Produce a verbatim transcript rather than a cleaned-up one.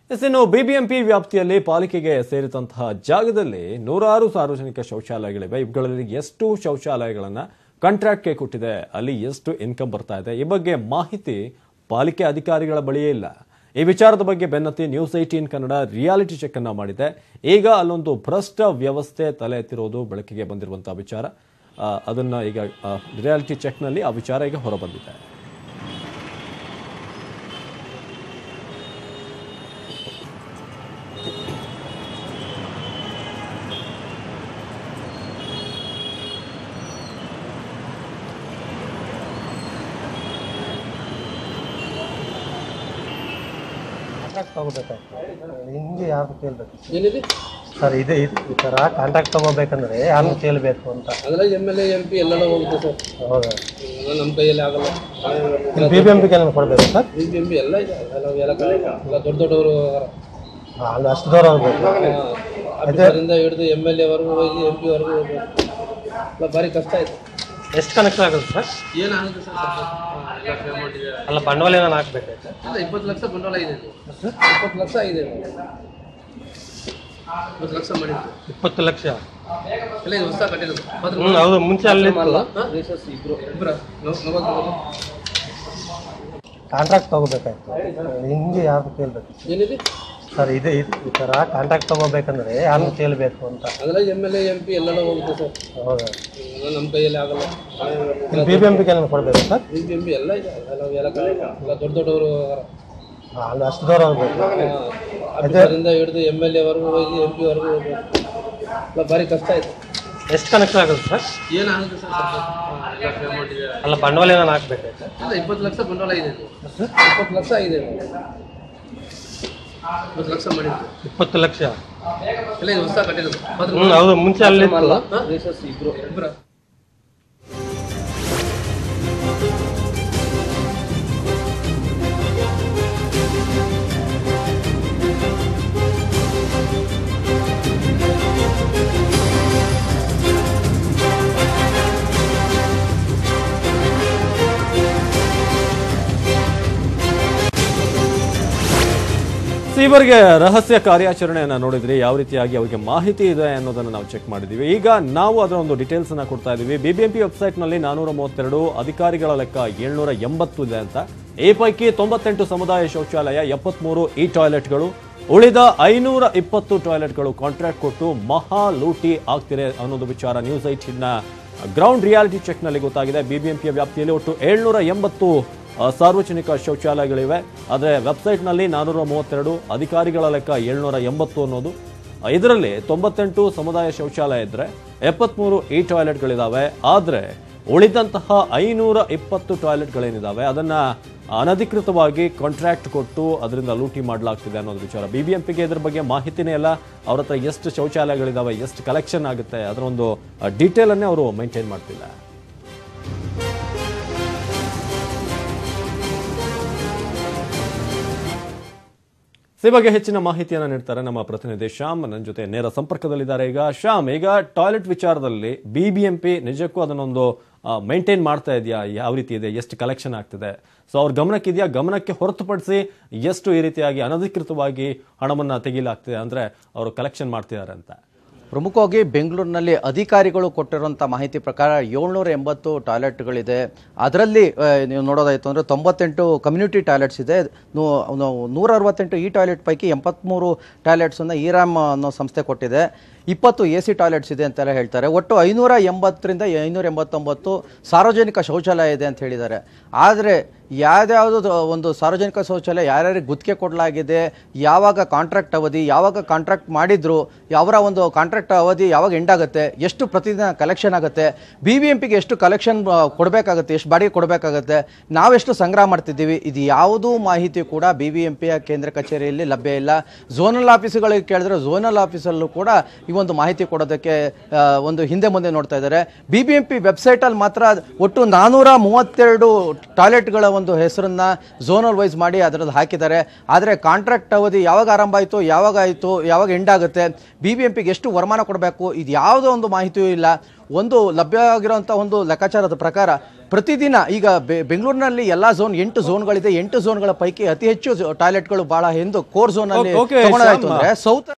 ಇನ್ನು ಬಿಬಿಎಂಪಿ ವ್ಯಾಪ್ತಿಯಲ್ಲಿ ಪಾಲಿಕೆಗೆ ಸೇರಿದಂತಹ ಜಾಗದಲ್ಲಿ ನೂರಾರು ಸಾರ್ವಜನಿಕ ಶೌಚಾಲಯಗಳಿವೆ. ಇವುಗಳಲ್ಲಿ ಎಷ್ಟು ಶೌಚಾಲಯಗಳನ್ನು ಕಾಂಟ್ರಾಕ್ಟ್ಗೆ ಕೊಟ್ಟಿದೆ, ಅಲ್ಲಿ ಎಷ್ಟು ಇನ್ಕಮ್ ಬರ್ತಾ ಇದೆ, ಈ ಬಗ್ಗೆ ಮಾಹಿತಿ ಪಾಲಿಕೆ ಅಧಿಕಾರಿಗಳ ಬಳಿಯೇ ಇಲ್ಲ. ಈ ವಿಚಾರದ ಬಗ್ಗೆ ಬೆನ್ನತ್ತಿ news eighteen Kannada reality check ಅನ್ನ ಮಾಡಿದೆ. ಈಗ ಅಲ್ಲೊಂದು ಭ್ರಷ್ಟ ವ್ಯವಸ್ಥೆ ತಲೆ ಎತ್ತಿರೋದು ಬೆಳಕಿಗೆ ಬಂದಿರುವಂತಹ ವಿಚಾರ. ಅದನ್ನ ಈಗ ರಿಯಾಲಿಟಿ ಚೆಕ್ನಲ್ಲಿ ಆ ವಿಚಾರ ಈಗ ಹೊರಬಂದಿದೆ. ಹಿಂಗೆ ಯಾರು ಕೇಳಬೇಕು ಸರ್, ಇದೆ ಈ ಥರ ಕಾಂಟ್ರಾಕ್ಟ್ ತಗೋಬೇಕಂದ್ರೆ ಯಾರು ಕೇಳಬೇಕು ಅಂತ. ಅದೆಲ್ಲ M L A M P ಎಲ್ಲೆಲ್ಲ ಹೋಗುತ್ತೆ ಸರ್. ಹೌದಾ, ನಮ್ಮ ಕೈಯಲ್ಲಿ ಆಗಲ್ಲ. ಬಿ ಬಿ ಎಂ ಪಿ ಕೆಲಸ ಕೊಡಬೇಕು sir. B B M P ಎಲ್ಲ ಇದೆ, ಎಲ್ಲ ಎಲ್ಲ ದೊಡ್ಡ ದೊಡ್ಡವರು ಅಲ್ಲಿ ಅಷ್ಟು ದೂರ ಹೋಗ್ಬೇಕು. ಅದರಿಂದ ಹಿಡಿದು ಎಮ್ ಎಲ್ ಎವರೆಗೂ ಹೋಗಿ ಎಂ ಪಿ ವರ್ಗೂ ಹೋಗ್ಬೇಕು. ಎಲ್ಲ ಭಾರಿ ಕಷ್ಟ ಆಯ್ತು. ಎಷ್ಟು ಕನೆಕ್ಷನ್ ಆಗುತ್ತೆ ಸರ್? ಏನಾಗುತ್ತೆ ಸರ್? ಅಮೌಂಟ್ ಇದೆ. ಅಲ್ಲ, ಬಂಡವಾಳ ಏನಾರು ಹಾಕ್ಬೇಕಾಯ್ತು? ಇಲ್ಲ, ಇಪ್ಪತ್ತು ಲಕ್ಷ ಬಂಡವಾಳ ಇದೆ. ಇಪ್ಪತ್ತು ಲಕ್ಷ ಇದೆ. ಇಪ್ಪತ್ತು ಲಕ್ಷ ಮಾಡಿದ್ದು. ಇಪ್ಪತ್ತು ಲಕ್ಷ ಎಲ್ಲ ಇದು ಹೊಸ ಕಟ್ಟಿರೋದು. ಹೌದು, ಮುಂಚೆ ಅಲ್ಲಿ ಇಬ್ರು ಇಬ್ಬರು ಕಾಂಟ್ರಾಕ್ಟ್ ತಗೋಬೇಕಾಯ್ತು. ಹಿಂಗೆ ಯಾರು ಕೇಳಬೇಕು ಏನಿದೆ ಸರ್? ಇದೆ ಈ ಥರ ಕಾಂಟ್ರಾಕ್ಟ್ ತಗೋಬೇಕಂದ್ರೆ ಯಾರು ಕೇಳಬೇಕು ಅಂತ. ಅದೆಲ್ಲ M L A M P ಎಲ್ಲೆಲ್ಲ ಹೋಗುತ್ತೆ ಸರ್. ಹೌದಾ, ನಮ್ಮ ಕೈಯಲ್ಲಿ ಆಗಲ್ಲ. ಬಿ ಬಿ ಎಂ ಪಿ ಕೆಲಸ ಕೊಡಬೇಕು sir. B B M P ಎಲ್ಲ ಇದೆ, ಎಲ್ಲ ಎಲ್ಲ ದೊಡ್ಡ ದೊಡ್ಡವರು ಅಲ್ಲಿ ಅಷ್ಟು ದೂರ ಹೋಗ್ಬೇಕು. ಅದರಿಂದ ಹಿಡಿದು ಎಮ್ ಎಲ್ ಎವರೆಗೂ ಹೋಗಿ ಎಂ ಪಿ ವರ್ಗೂ ಹೋಗ್ಬೇಕು. ಎಲ್ಲ ಭಾರಿ ಕಷ್ಟ ಆಯ್ತು. ಎಷ್ಟು ಕನೆಕ್ಷನ್ ಆಗುತ್ತೆ ಸರ್? ಏನಾಗುತ್ತೆ ಸರ್? ಅಮೌಂಟ್ ಇದೆ. ಅಲ್ಲ, ಬಂಡವಾಳ ಏನಾರು ಹಾಕ್ಬೇಕಾಯ್ತು? ಇಲ್ಲ, ಇಪ್ಪತ್ತು ಲಕ್ಷ ಬಂಡವಾಳ ಇದೆ. ಇಪ್ಪತ್ತು ಲಕ್ಷ ಇದೆ. ಇಪ್ಪತ್ತು ಲಕ್ಷ ಮಾಡಿದ್ದು. ಇಪ್ಪತ್ತು ಲಕ್ಷ ಎಲ್ಲ ಇದು ಹೊಸ ಕಟ್ಟಿರೋದು. ಹೌದು, ಮುಂಚೆ ಅಲ್ಲಿ ಇಬ್ರು ಇಬ್ಬರು ಇವರಿಗೆ ರಹಸ್ಯ ಕಾರ್ಯಾಚರಣೆಯನ್ನು ನೋಡಿದ್ರಿ, ಯಾವ ರೀತಿಯಾಗಿ ಅವರಿಗೆ ಮಾಹಿತಿ ಇದೆ ಅನ್ನೋದನ್ನು ನಾವು ಚೆಕ್ ಮಾಡಿದ್ದೀವಿ. ಈಗ ನಾವು ಅದರ ಒಂದು ಡೀಟೇಲ್ಸ್ ಅನ್ನ ಕೊಡ್ತಾ ಇದ್ದೀವಿ. ಬಿಬಿಎಂಪಿ ವೆಬ್ಸೈಟ್ನಲ್ಲಿ ನಾನೂರ ಮೂವತ್ತೆರಡು ಅಧಿಕಾರಿಗಳ ಲೆಕ್ಕ ಏಳ್ನೂರ ಎಂಬತ್ತು ಇದೆ ಅಂತ. ಈ ಪೈಕಿ ತೊಂಬತ್ತೆಂಟು ಸಮುದಾಯ ಶೌಚಾಲಯ, ಎಪ್ಪತ್ಮೂರು ಇ ಟಾಯ್ಲೆಟ್ಗಳು, ಉಳಿದ ಐನೂರ ಇಪ್ಪತ್ತು ಟಾಯ್ಲೆಟ್ಗಳು ಕಾಂಟ್ರಾಕ್ಟ್ ಕೊಟ್ಟು ಮಹಾ ಲೂಟಿ ಆಗ್ತಿದೆ ಅನ್ನೋದು ವಿಚಾರ ನ್ಯೂಸ್ ಏಟೀನ್ ನ ಗ್ರೌಂಡ್ ರಿಯಾಲಿಟಿ ಚೆಕ್ನಲ್ಲಿ ಗೊತ್ತಾಗಿದೆ. ಬಿಬಿಎಂಪಿಯ ವ್ಯಾಪ್ತಿಯಲ್ಲಿ ಒಟ್ಟು ಏಳ್ನೂರ ಎಂಬತ್ತು ಸಾರ್ವಜನಿಕ ಶೌಚಾಲಯಗಳಿವೆ. ಆದರೆ ವೆಬ್ಸೈಟ್ನಲ್ಲಿ ನಾನೂರ ಮೂವತ್ತೆರಡು, ಅಧಿಕಾರಿಗಳ ಲೆಕ್ಕ ಏಳ್ನೂರ ಎಂಬತ್ತು ಅನ್ನೋದು. ಇದರಲ್ಲಿ ತೊಂಬತ್ತೆಂಟು ಸಮುದಾಯ ಶೌಚಾಲಯ ಇದ್ದರೆ ಎಪ್ಪತ್ಮೂರು ಇ ಟಾಯ್ಲೆಟ್ಗಳಿದ್ದಾವೆ. ಆದರೆ ಉಳಿದಂತಹ ಐನೂರ ಇಪ್ಪತ್ತು ಟಾಯ್ಲೆಟ್ಗಳೇನಿದ್ದಾವೆ ಅದನ್ನು ಅನಧಿಕೃತವಾಗಿ ಕಾಂಟ್ರಾಕ್ಟ್ ಕೊಟ್ಟು ಅದರಿಂದ ಲೂಟಿ ಮಾಡಲಾಗ್ತಿದೆ ಅನ್ನೋದು ವಿಚಾರ. ಬಿಬಿಎಂಪಿಗೆ ಇದ್ರ ಬಗ್ಗೆ ಮಾಹಿತಿನೇ ಇಲ್ಲ. ಅವ್ರ ಹತ್ರ ಎಷ್ಟು ಶೌಚಾಲಯಗಳಿದ್ದಾವೆ, ಎಷ್ಟು ಕಲೆಕ್ಷನ್ ಆಗುತ್ತೆ, ಅದರ ಒಂದು ಡೀಟೇಲ್ ಅನ್ನೇ ಅವರು ಮೈಂಟೈನ್ ಮಾಡ್ತಿಲ್ಲ. ಈ ಬಗ್ಗೆ ಹೆಚ್ಚಿನ ಮಾಹಿತಿಯನ್ನು ನೀಡ್ತಾರೆ ನಮ್ಮ ಪ್ರತಿನಿಧಿ ಶ್ಯಾಮ್. ನನ್ನ ಜೊತೆ ನೇರ ಸಂಪರ್ಕದಲ್ಲಿದ್ದಾರೆ ಈಗ. ಶ್ಯಾಮ್, ಈಗ ಟಾಯ್ಲೆಟ್ ವಿಚಾರದಲ್ಲಿ ಬಿಬಿಎಂಪಿ ನಿಜಕ್ಕೂ ಅದನ್ನೊಂದು ಮೇಂಟೈನ್ ಮಾಡ್ತಾ ಇದೆಯಾ? ಯಾವ ರೀತಿ ಇದೆ, ಎಷ್ಟು ಕಲೆಕ್ಷನ್ ಆಗ್ತಿದೆ? ಸೊ ಅವ್ರ ಗಮನಕ್ಕಿದೆಯಾ? ಗಮನಕ್ಕೆ ಹೊರತುಪಡಿಸಿ ಎಷ್ಟು ಈ ರೀತಿಯಾಗಿ ಅನಧಿಕೃತವಾಗಿ ಹಣವನ್ನು ತೆಗಿಲಾಗ್ತಿದೆ ಅಂದ್ರೆ ಅವರು ಕಲೆಕ್ಷನ್ ಮಾಡ್ತಿದ್ದಾರೆ ಅಂತ? ಪ್ರಮುಖವಾಗಿ ಬೆಂಗಳೂರಿನಲ್ಲಿ ಅಧಿಕಾರಿಗಳು ಕೊಟ್ಟಿರುವಂಥ ಮಾಹಿತಿ ಪ್ರಕಾರ ಏಳ್ನೂರ ಎಂಬತ್ತು ಟಾಯ್ಲೆಟ್ಗಳಿದೆ. ಅದರಲ್ಲಿ ನೀವು ನೋಡೋದಾಯಿತು ಅಂದರೆ ತೊಂಬತ್ತೆಂಟು ಕಮ್ಯುನಿಟಿ ಟಾಯ್ಲೆಟ್ಸ್ ಇದೆ. ನೂರ ಅರವತ್ತೆಂಟು ಈ ಟಾಯ್ಲೆಟ್ ಪೈಕಿ ಎಂಬತ್ತ್ಮೂರು ಟಾಯ್ಲೆಟ್ಸನ್ನು ಇರಾಮ್ ಅನ್ನೋ ಸಂಸ್ಥೆ ಕೊಟ್ಟಿದೆ. ಇಪ್ಪತ್ತು ಎ ಸಿ ಟಾಯ್ಲೆಟ್ಸ್ ಇದೆ ಅಂತೆಲ್ಲ ಹೇಳ್ತಾರೆ. ಒಟ್ಟು ಐನೂರ ಎಂಬತ್ತರಿಂದ ಐನೂರ ಎಂಬತ್ತೊಂಬತ್ತು ಸಾರ್ವಜನಿಕ ಶೌಚಾಲಯ ಇದೆ ಅಂತ ಹೇಳಿದ್ದಾರೆ. ಆದರೆ ಯಾವ್ಯಾವುದು ಒಂದು ಸಾರ್ವಜನಿಕ ಶೌಚಾಲಯ ಯಾರ್ಯಾರಿಗೆ ಗುತ್ತಿಗೆ ಕೊಡಲಾಗಿದೆ, ಯಾವಾಗ ಕಾಂಟ್ರಾಕ್ಟ್ ಅವಧಿ, ಯಾವಾಗ ಕಾಂಟ್ರಾಕ್ಟ್ ಮಾಡಿದ್ರು, ಅವರ ಒಂದು ಕಾಂಟ್ರಾಕ್ಟ್ ಅವಧಿ ಯಾವಾಗ ಎಂಡ್ ಆಗುತ್ತೆ, ಎಷ್ಟು ಪ್ರತಿದಿನ ಕಲೆಕ್ಷನ್ ಆಗುತ್ತೆ, ಬಿ ಬಿ ಎಂ ಪಿಗೆ ಎಷ್ಟು ಕಲೆಕ್ಷನ್ ಕೊಡಬೇಕಾಗುತ್ತೆ, ಎಷ್ಟು ಬಾಡಿಗೆ ಕೊಡಬೇಕಾಗುತ್ತೆ, ನಾವೆಷ್ಟು ಸಂಗ್ರಹ ಮಾಡ್ತಿದ್ದೀವಿ, ಇದು ಯಾವುದೂ ಮಾಹಿತಿ ಕೂಡ ಬಿ ಬಿ ಎಂ ಪಿಯ ಕೇಂದ್ರ ಕಚೇರಿಯಲ್ಲಿ ಲಭ್ಯ ಇಲ್ಲ. ಝೋನಲ್ ಆಫೀಸುಗಳಿಗೆ ಕೇಳಿದ್ರೆ ಝೋನಲ್ ಆಫೀಸಲ್ಲೂ ಕೂಡ ಈ ಒಂದು ಮಾಹಿತಿ ಕೊಡೋದಕ್ಕೆ ಒಂದು ಹಿಂದೆ ಮುಂದೆ ನೋಡ್ತಾ ಇದ್ದಾರೆ. ಬಿ ಬಿ ಎಂ ಪಿ ವೆಬ್ಸೈಟಲ್ಲಿ ಮಾತ್ರ ಒಟ್ಟು ನಾನ್ನೂರ ಮೂವತ್ತೆರಡು ಟಾಯ್ಲೆಟ್ಗಳ ಒಂದು ಹೆಸರನ್ನ ಝೋನಲ್ ವೈಸ್ ಮಾಡಿ ಅದರಲ್ಲಿ ಹಾಕಿದ್ದಾರೆ. ಆದರೆ ಕಾಂಟ್ರಾಕ್ಟ್ ಅವಧಿ ಯಾವಾಗ ಆರಂಭ ಆಯಿತು, ಯಾವಾಗ ಆಯಿತು, ಯಾವಾಗ ಎಂಡ್ ಆಗುತ್ತೆ, ಬಿ ಬಿ ಎಂ ಪಿಗೆ ಎಷ್ಟು ವರಮಾನ ಕೊಡಬೇಕು, ಇದು ಯಾವುದೋ ಒಂದು ಮಾಹಿತಿಯೂ ಇಲ್ಲ. ಒಂದು ಲಭ್ಯವಾಗಿರುವಂಥ ಒಂದು ಲೆಕ್ಕಾಚಾರದ ಪ್ರಕಾರ ಪ್ರತಿದಿನ ಈಗ ಬೆಂಗಳೂರಿನಲ್ಲಿ ಎಲ್ಲ ಝೋನ್ ಎಂಟು ಝೋನ್ಗಳಿದೆ. ಎಂಟು ಝೋನ್ಗಳ ಪೈಕಿ ಅತಿ ಹೆಚ್ಚು ಟಾಯ್ಲೆಟ್ಗಳು ಬಹಳ ಎಂದು ಕೋರ್ ಝೋನ್ ಅಲ್ಲಿ ತಗೊಳ್ಳೋದಾಯ್ತು ಅಂದ್ರೆ ಸೌತ್